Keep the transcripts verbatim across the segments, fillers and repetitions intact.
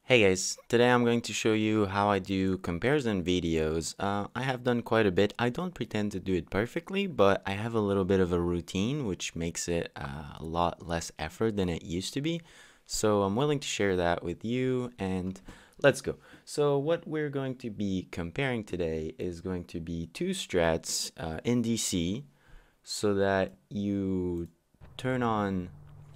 Hey guys, today I'm going to show you how I do comparison videos. Uh, I have done quite a bit. I don't pretend to do it perfectly, but I have a little bit of a routine which makes it uh, a lot less effort than it used to be. So I'm willing to share that with you, and let's go. So what we're going to be comparing today is going to be two strats uh, in D C so that you turn on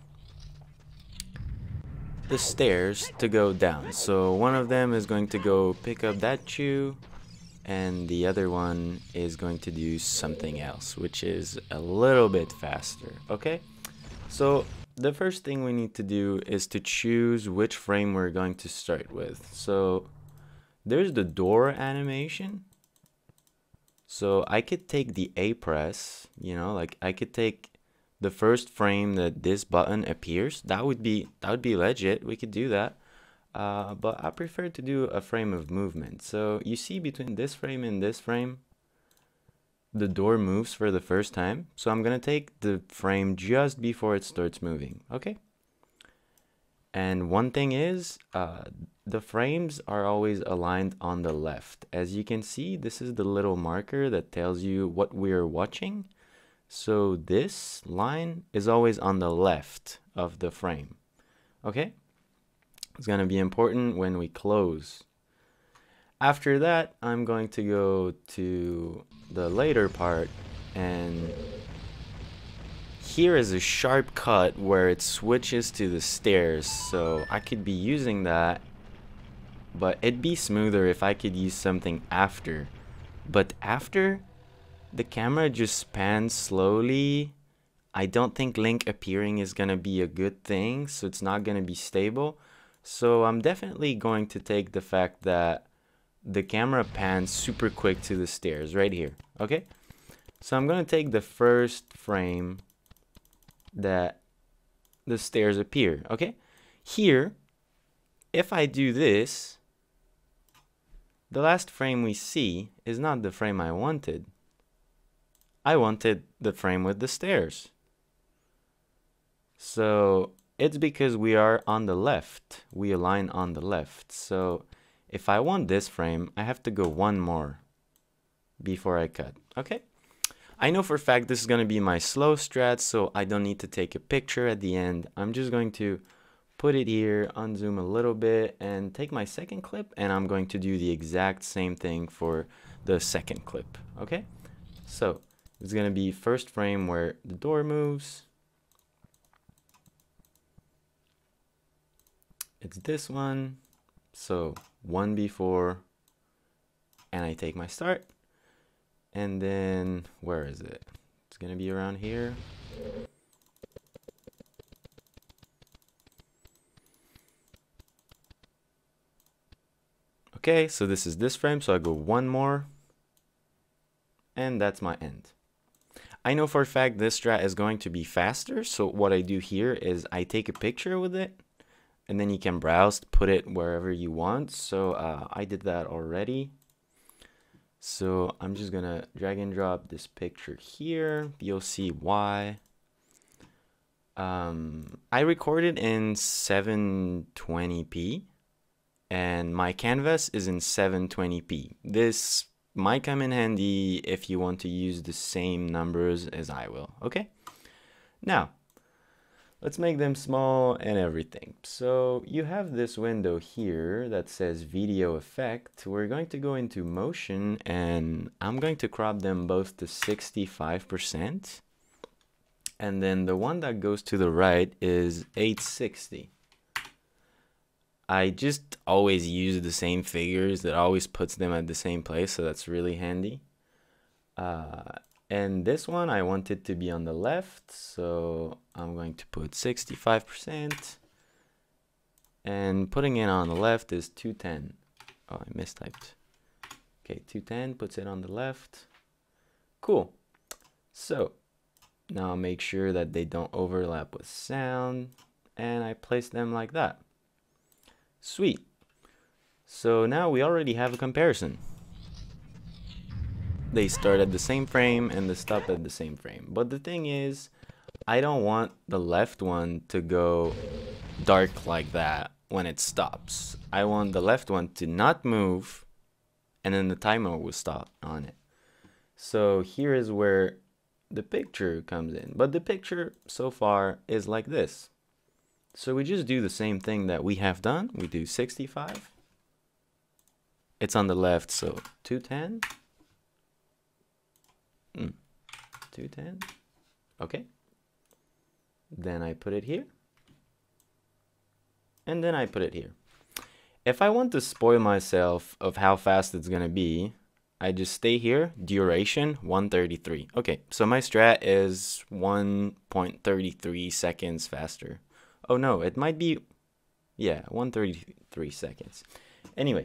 the stairs to go down. So one of them is going to go pick up that shoe, and the other one is going to do something else, which is a little bit faster. Okay, so the first thing we need to do is to choose which frame we're going to start with. So there's the door animation. So I could take the A press, you know, like I could take the first frame that this button appears. That would be that would be legit. We could do that, uh, but I prefer to do a frame of movement. So you see between this frame and this frame, the door moves for the first time. So I'm gonna take the frame just before it starts moving. Okay. And one thing is, uh, the frames are always aligned on the left. As you can see, this is the little marker that tells you what we're watching. So this line is always on the left of the frame. Okay? It's going to be important when we close. After that, I'm going to go to the later part, and here is a sharp cut where it switches to the stairs. So I could be using that, but it'd be smoother if I could use something after. But after, the camera just pans slowly. I don't think Link appearing is gonna be a good thing, so it's not gonna be stable. So I'm definitely going to take the fact that the camera pans super quick to the stairs right here. Okay, so I'm gonna take the first frame that the stairs appear. Okay, here, if I do this, the last frame we see is not the frame I wanted. I wanted the frame with the stairs. So it's because we are on the left. We align on the left. So if I want this frame, I have to go one more before I cut. Okay? I know for a fact this is going to be my slow strat, so I don't need to take a picture at the end. I'm just going to put it here, unzoom a little bit, and take my second clip, and I'm going to do the exact same thing for the second clip. Okay? So it's going to be first frame where the door moves. It's this one. So one before, and I take my start. And then, where is it? It's going to be around here. Okay, so this is this frame. So I go one more. And that's my end. I know for a fact this strat is going to be faster, so what I do here is I take a picture with it, and then you can browse, put it wherever you want. So uh, I did that already. So I'm just gonna drag and drop this picture here. You'll see why. Um, I recorded in seven twenty p, and my canvas is in seven twenty p. This might come in handy if you want to use the same numbers as I will. Okay, now let's make them small and everything. So you have this window here that says video effect. We're going to go into motion, and I'm going to crop them both to sixty-five percent, and then the one that goes to the right is eight sixty. I just always use the same figures. That always puts them at the same place, so that's really handy. Uh, and this one, I want it to be on the left, so I'm going to put sixty-five percent. And putting it on the left is two ten. Oh, I mistyped. Okay, two ten puts it on the left. Cool. So now make sure that they don't overlap with sound, and I place them like that. Sweet. So now we already have a comparison. They start at the same frame and they stop at the same frame. But the thing is, I don't want the left one to go dark like that. when it stops. I want the left one to not move, and then the timer will stop on it. So here is where the picture comes in. But the picture so far is like this. So we just do the same thing that we have done. We do sixty-five. It's on the left, so two ten. Mm. two ten. Okay. Then I put it here. And then I put it here. If I want to spoil myself of how fast it's going to be, I just stay here, duration one thirty-three. Okay, so my strat is one point three three seconds faster. Oh no, it might be, yeah, one thirty-three seconds. Anyway.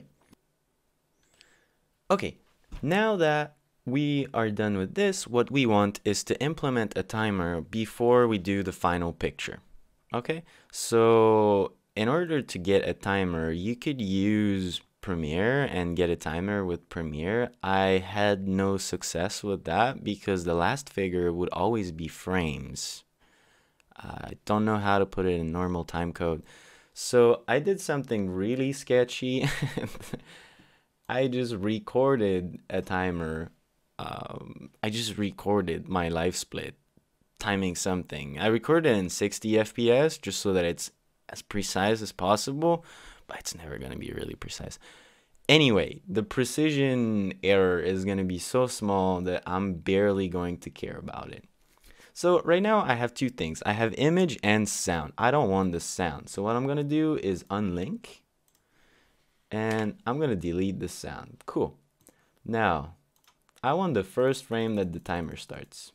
Okay, now that we are done with this, what we want is to implement a timer before we do the final picture. Okay, so in order to get a timer, you could use Premiere and get a timer with Premiere. I had no success with that because the last figure would always be frames. I don't know how to put it in normal time code. So I did something really sketchy. I just recorded a timer. Um, I just recorded my live split timing something. I recorded in sixty F P S just so that it's as precise as possible, but it's never going to be really precise. Anyway, the precision error is going to be so small that I'm barely going to care about it. So right now I have two things. I have image and sound. I don't want the sound. So what I'm going to do is unlink. And I'm going to delete the sound. Cool. Now, I want the first frame that the timer starts.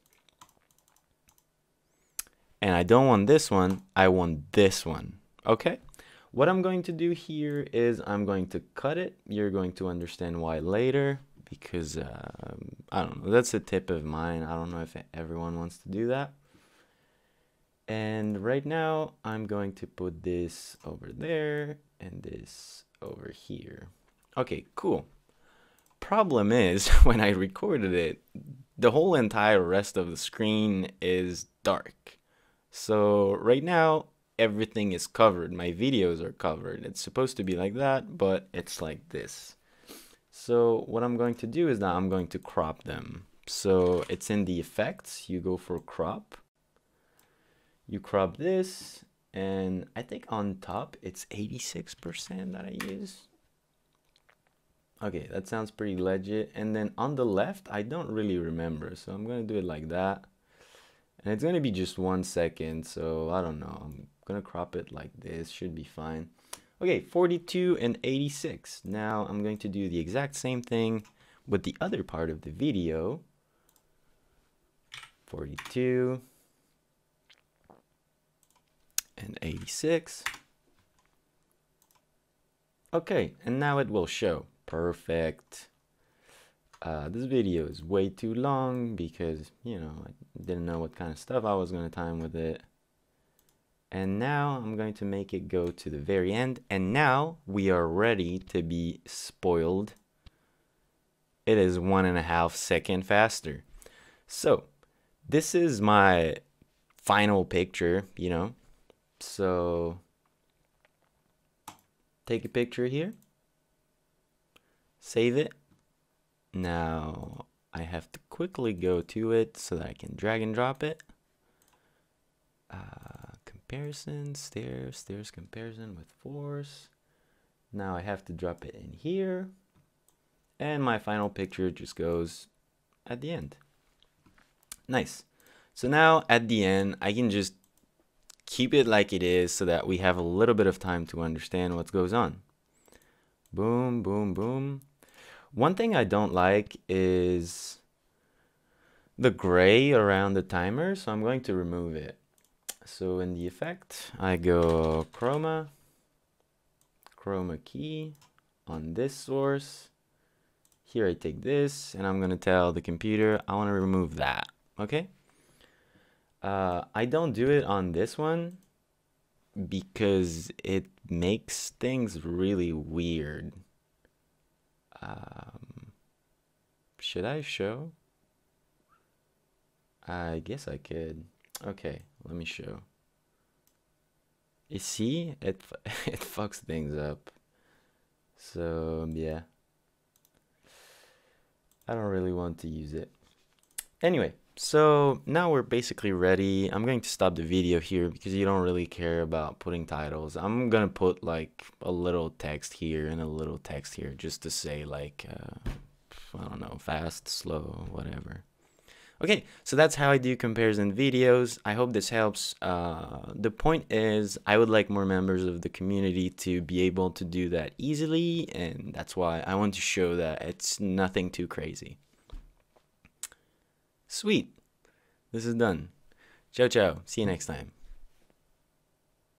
And I don't want this one. I want this one. Okay? What I'm going to do here is I'm going to cut it. You're going to understand why later. Because, uh, I don't know. That's a tip of mine. I don't know if everyone wants to do that. And right now, I'm going to put this over there and this over here. Okay, cool. Problem is, when I recorded it, the whole entire rest of the screen is dark. So right now, everything is covered. My videos are covered. It's supposed to be like that, but it's like this. So what I'm going to do is that I'm going to crop them. So it's in the effects. You go for crop. You crop this. And I think on top, it's eighty-six percent that I use. Okay, that sounds pretty legit. And then on the left, I don't really remember. So I'm going to do it like that. And it's going to be just one second. So I don't know. I'm going to crop it like this. Should be fine. Okay, forty-two and eighty-six. Now I'm going to do the exact same thing with the other part of the video. forty-two. And eighty-six. Okay, and now it will show. Perfect. Uh, this video is way too long because, you know, I didn't know what kind of stuff I was going to time with it. And now I'm going to make it go to the very end. And now we are ready to be spoiled. It is one and a half second faster. So this is my final picture, you know. So take a picture here, save it. Now I have to quickly go to it so that I can drag and drop it. Uh, comparison, stairs, stairs comparison with force. Now I have to drop it in here. And my final picture just goes at the end. Nice. So now at the end, I can just keep it like it is so that we have a little bit of time to understand what goes on. Boom, boom, boom. One thing I don't like is the gray around the timer, so I'm going to remove it. So in the effect, I go chroma, chroma key on this source. Here I take this, and I'm going to tell the computer I want to remove that, okay? Uh, I don't do it on this one because it makes things really weird. Um, should I show? I guess I could. Okay, let me show. You see, it it fucks things up. So yeah, I don't really want to use it. Anyway, so now we're basically ready. I'm going to stop the video here because you don't really care about putting titles. I'm gonna put like a little text here and a little text here just to say like, uh, I don't know, fast, slow, whatever. Okay, so that's how I do comparison videos. I hope this helps. Uh, the point is, I would like more members of the community to be able to do that easily, and that's why I want to show that it's nothing too crazy. Sweet. This is done. Ciao, ciao. See you next time.